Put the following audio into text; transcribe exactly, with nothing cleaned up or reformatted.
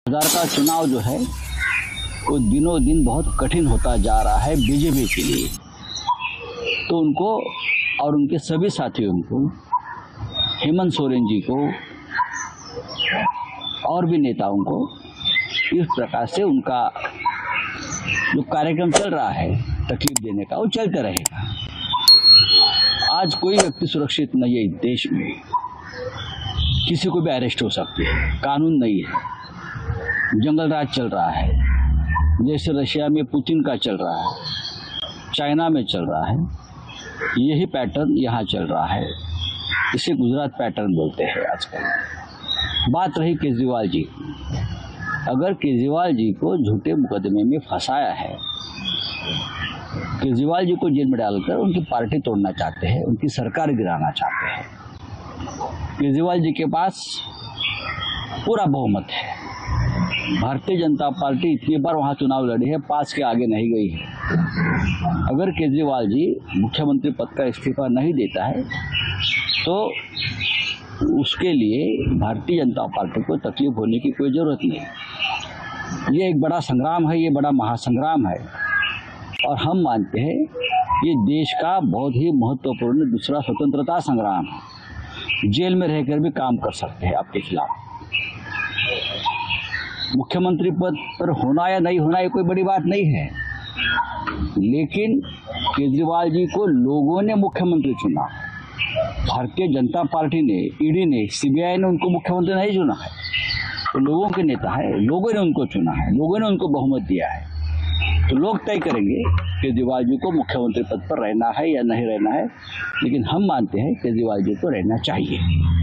हजार का चुनाव जो है वो दिनों दिन बहुत कठिन होता जा रहा है बीजेपी के लिए। तो उनको और उनके सभी साथियों को, हेमंत सोरेन जी को और भी नेताओं को इस प्रकार से उनका जो कार्यक्रम चल रहा है तकलीफ देने का, वो चलता रहेगा। आज कोई व्यक्ति सुरक्षित नहीं है इस देश में, किसी को भी अरेस्ट हो सकती है, कानून नहीं है, जंगल राज चल रहा है, जैसे रशिया में पुतिन का चल रहा है, चाइना में चल रहा है, यही पैटर्न यहाँ चल रहा है। इसे गुजरात पैटर्न बोलते हैं आजकल। बात रही केजरीवाल जी, अगर केजरीवाल जी को झूठे मुकदमे में फंसाया है, केजरीवाल जी को जेल में डालकर उनकी पार्टी तोड़ना चाहते हैं, उनकी सरकार गिराना चाहते हैं। केजरीवाल जी के पास पूरा बहुमत है। भारतीय जनता पार्टी इतनी बार वहां चुनाव लड़ी है, पास के आगे नहीं गई है। अगर केजरीवाल जी मुख्यमंत्री पद का इस्तीफा नहीं देता है तो उसके लिए भारतीय जनता पार्टी को तकलीफ होने की कोई जरूरत नहीं। ये एक बड़ा संग्राम है, ये बड़ा महासंग्राम है और हम मानते हैं ये देश का बहुत ही महत्वपूर्ण दूसरा स्वतंत्रता संग्राम है। जेल में रहकर भी काम कर सकते हैं आपके खिलाफ। मुख्यमंत्री पद पर होना या नहीं होना ये कोई बड़ी बात नहीं है, लेकिन केजरीवाल जी को लोगों ने मुख्यमंत्री चुना। भारतीय जनता पार्टी ने, ईडी ने, सीबीआई ने उनको मुख्यमंत्री नहीं चुना है, तो लोगों के नेता है, लोगों ने उनको चुना है, लोगों ने उनको बहुमत दिया है। तो लोग तय करेंगे केजरीवाल जी को मुख्यमंत्री पद पर रहना है या नहीं रहना है, लेकिन हम मानते हैं केजरीवाल जी को रहना चाहिए।